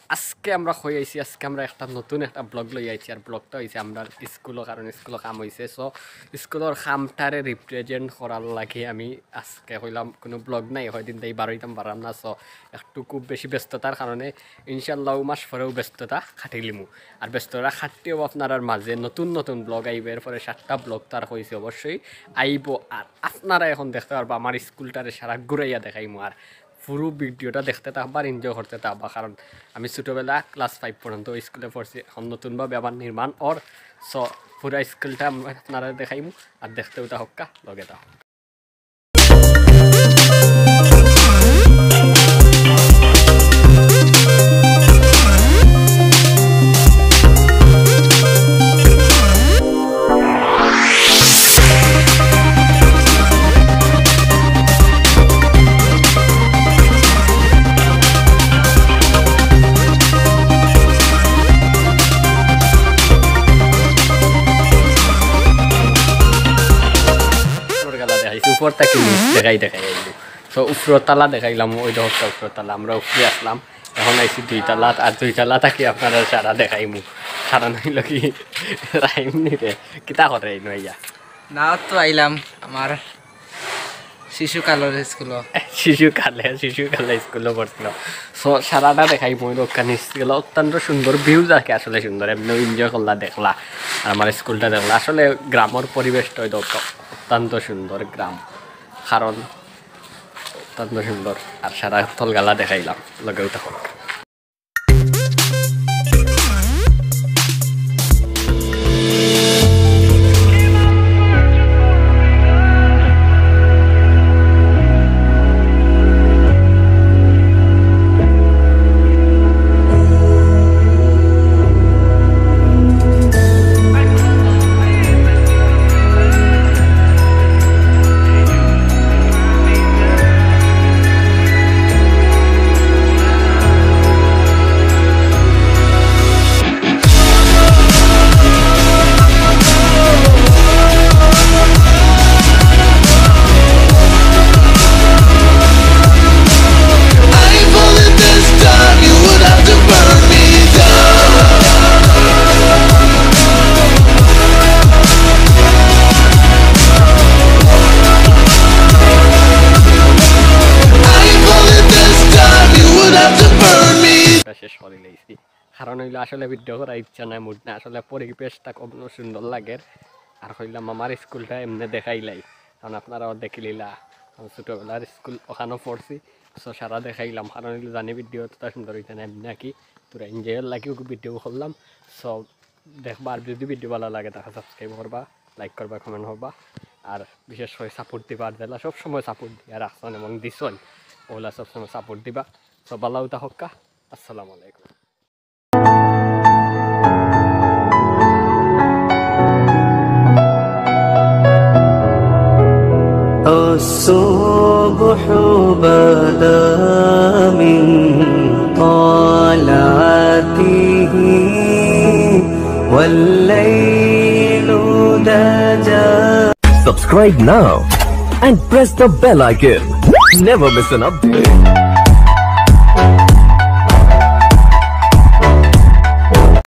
আজকে আমরা হয়ে আইছি আজকে আমরা একটা নতুন একটা ব্লগ লই আইছি আর ব্লগটা হইছে আমরা স্কুলের কারণে স্কুলে কাম হইছে সো স্কুলের কামটারে রিপ্রেজেন্ট করার লাগে আমি আজকে হইলাম কোনো ব্লগ নাই হয়দিন তাই বারোইতাম পারলাম না সো একটু খুব বেশি ব্যস্ততার কারণে ইনশাল্লাহ মাস পরেও ব্যস্ততা খাটিলিমু আর ব্যস্ততা খাটতেও আপনার মাঝে নতুন নতুন ব্লগ আইব এরপরে 7টা ব্লগ তার হয়েছে অবশ্যই আইব আর আপনারা এখন দেখতে পারবো আমার স্কুলটারে সারা ঘুরাইয়া দেখাইমু আর পুরো ভিডিওটা দেখতে থাকবা আর এনজয় করতে থাকবা কারণ আমি ছোটোবেলা ক্লাস 5 পর্যন্ত স্কুলে পড়ছি এখন নতুনভাবে আবার নির্মাণ ওর সো পুরো স্কুলটা আপনারা দেখাইমু আর দেখতেও থাকা লগে থাক উপর থেকে দেখাই তো উপরতলা দেখাইলাম ওই দশটা উপরতলা আমরা উপরে আসলাম এখন আইসি 2তলা আর 2তলা থাকি আপনারা সারা দেখাইমু সারা নইল কি রাইম নিতে কিতা করে নইয়া না তো আইলাম আমার শিশুকালের শিশুকালে স্কুলে পড়ছিল সো সারাটা দেখাই মই ওখানে স্কুল অত্যন্ত সুন্দর ভিউ থাকে আসলে সুন্দর এমনি এনজয় করলা দেখলা আর আমার স্কুলটা দেখলা আসলে গ্রামের পরিবেশটা অত্যন্ত সুন্দর গ্রাম কারণ অত্যন্ত সুন্দর আর সারা থলগালা দেখাইলাম লগেও তখন শেষ করে লইছি কারণ হইলো আসলে ভিডিও করার ইচ্ছা নাই মুড না আসলে পরিবেশটা খুব সুন্দর লাগে আর হইলাম আমার স্কুলটা এমনি দেখাইলাই কারণ আপনারাও দেখিলিলা ছোটোবেলার স্কুল ওখানেও পড়ছি সো সারা দেখাইলাম কারণ হইলো জানি ভিডিওটা সুন্দর হইতে না এমনি কি তোরা এনজয়ের লাগিও ভিডিও করলাম সো দেখবা আর যদি ভিডিও ভালো লাগে তাকে সাবস্ক্রাইব করবা লাইক করবা কমেন্ট করবা আর বিশেষ করে সাপোর্ট দিবা আর দিলা সবসময় সাপোর্ট দিয়া রাখছেন এবং দিছন ওগুলা সবসময় সাপোর্ট দিবা সো ভালো থাকা আসসালামু আলাইকুম الصبح بدا من طلعته والليل دجى. Subscribe now and press the bell icon. Never miss an update.